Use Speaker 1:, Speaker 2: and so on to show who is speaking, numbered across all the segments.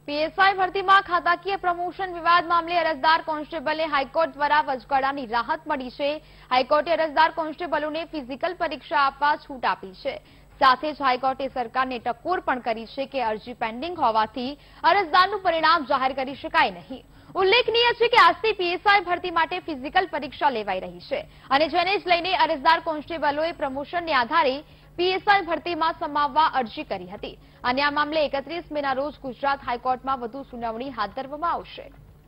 Speaker 1: PSI ભરતીમાં ખાતાકીય promotion વિવાદ મામલે અરજદાર કોન્સ્ટેબલને હાઈકોર્ટ દ્વારા વચગાળાની રાહત મળી છે। હાઈકોર્ટે અરજદાર કોન્સ્ટેબલોને ફિઝિકલ પરીક્ષા આપવા છૂટ આપી છે। સાથે જ હાઈકોર્ટે સરકારને ટકોર પણ કરી છે કે અરજી પેન્ડિંગ હોવાથી અરજદારનું પરિણામ જાહેર કરી શકાય નહીં। ઉલ્લેખનીય છે કે આજથી પીએસઆઈ ભરતી માટે ફિઝિકલ પરીક્ષા લેવાઈ રહી છે અને જેને જ લઈને અરજદાર કોન્સ્ટેબલોએ પ્રમોશનને આધારે પીએસઆઈ ભરતીમાં સમાવવા અરજી કરી હતી અને આ મામલે 31 મેના રોજ ગુજરાત હાઈકોર્ટમાં વધુ સુનાવણી હાથ ધરવામાં આવશે।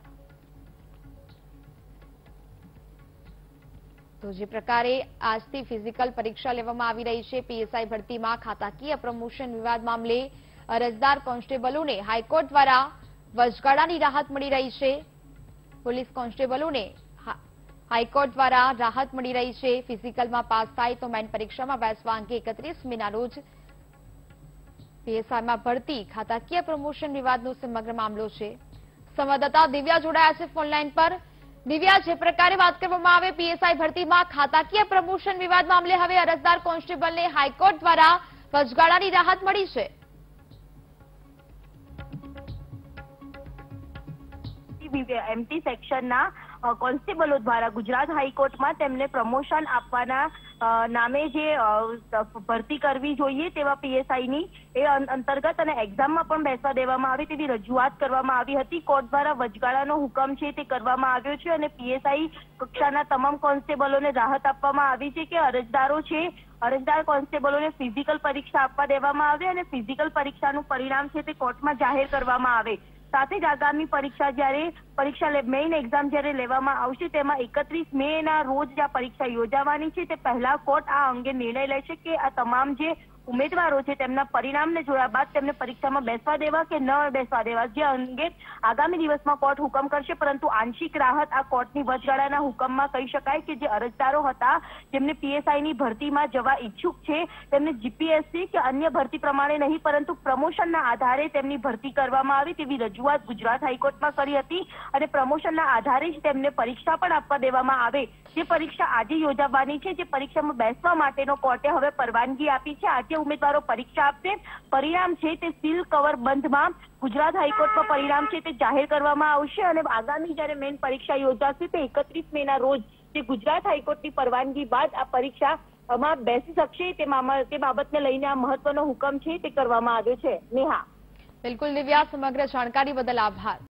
Speaker 1: તો જે પ્રકારે આજથી ફિઝિકલ પરીક્ષા લેવામાં આવી રહી છે પીએસઆઈ ભરતીમાં ખાતાકીય પ્રમોશન વિવાદ મામલે અરજદાર કોન્સ્ટેબલોને હાઈકોર્ટ દ્વારા વચગાળાની રાહત મળી રહી છે। પોલીસ કોન્સ્ટેબલોને હાઈકોર્ટ દ્વારા રાહત મળી રહી છે। ફિઝિકલમાં પાસ થાય તો મેઇન પરીક્ષામાં બેસવા અંગે 31 મેના રોજ પીએસઆઈમાં ભરતી ખાતાકીય પ્રમોશન વિવાદનો સમગ્ર મામલો છે। સંવાદદાતા દિવ્યા જોડાયા છે ફોનલાઈન પર। દિવ્યા, જે પ્રકારે વાત કરવામાં આવે પીએસઆઈ ભરતીમાં ખાતાકીય પ્રમોશન વિવાદ મામલે હવે અરજદાર કોન્સ્ટેબલને હાઈકોર્ટ દ્વારા વચગાળાની રાહત મળી છે।
Speaker 2: એમટી સેક્શનના કોન્સ્ટેબલો દ્વારા ગુજરાત હાઈકોર્ટમાં તેમને પ્રમોશન આપવાના નામે જે ભરતી કરવી જોઈએ તેવા પીએસઆઈની એ અંતર્ગત અને એક્ઝામમાં પણ બેસવા દેવામાં આવે તેવી રજૂઆત કરવામાં આવી હતી। કોર્ટ દ્વારા વચગાળાનો હુકમ છે તે કરવામાં આવ્યો છે અને પીએસઆઈ કક્ષાના તમામ કોન્સ્ટેબલોને રાહત આપવામાં આવી છે કે અરજદારો છે અરજદાર કોન્સ્ટેબલોને ફિઝિકલ પરીક્ષા આપવા દેવામાં આવે અને ફિઝિકલ પરીક્ષાનું પરિણામ છે તે કોર્ટમાં જાહેર કરવામાં આવે। સાથે જ આગામી પરીક્ષા જ્યારે મેઇન એક્ઝામ જ્યારે લેવામાં આવશે તેમાં 31 મેના રોજ જે પરીક્ષા યોજાવાની છે તે પહેલા કોર્ટ આ અંગે નિર્ણય લેશે કે આ તમામ જે ઉમેદવારો છે તેમના પરિણામને જોયા બાદ તેમને પરીક્ષામાં બેસવા દેવા કે ન બેસવા દેવા, જે અંગે આગામી દિવસમાં કોર્ટ હુકમ કરશે। પરંતુ આંશિક રાહત આ કોર્ટની વચગાળાના હુકમમાં કહી શકાય કે જે અરજદારો હતા જેમને પીએસઆઈની ભરતીમાં જવા ઈચ્છુક છે તેમને જીપીએસસી કે અન્ય ભરતી પ્રમાણે નહીં પરંતુ પ્રમોશનના આધારે તેમની ભરતી કરવામાં આવી તેવી રજૂઆત ગુજરાત હાઈકોર્ટમાં કરી હતી અને પ્રમોશનના આધારે જ તેમને પરીક્ષા પણ આપવા દેવામાં આવે। જે પરીક્ષા આજે યોજાવાની છે, જે પરીક્ષામાં બેસવા માટેનો કોર્ટે હવે પરવાનગી આપી છે। આજે ઉમેદવારો પરીક્ષા આપશે, પરિણામ છે તે સીલ કવર બંધમાં ગુજરાત હાઈકોર્ટમાં પરિણામ છે તે જાહેર કરવામાં આવશે અને આગામી જ્યારે મેઇન પરીક્ષા યોજાશે તે 31 મેના રોજ જે ગુજરાત હાઈકોર્ટની પરવાનગી બાદ આ પરીક્ષામાં બેસી શકશે તે બાબતને લઈને આ મહત્વનો હુકમ છે તે કરવામાં આવ્યો છે। નેહા,
Speaker 1: બિલકુલ દિવ્યા, સમગ્ર જાણકારી બદલ આભાર।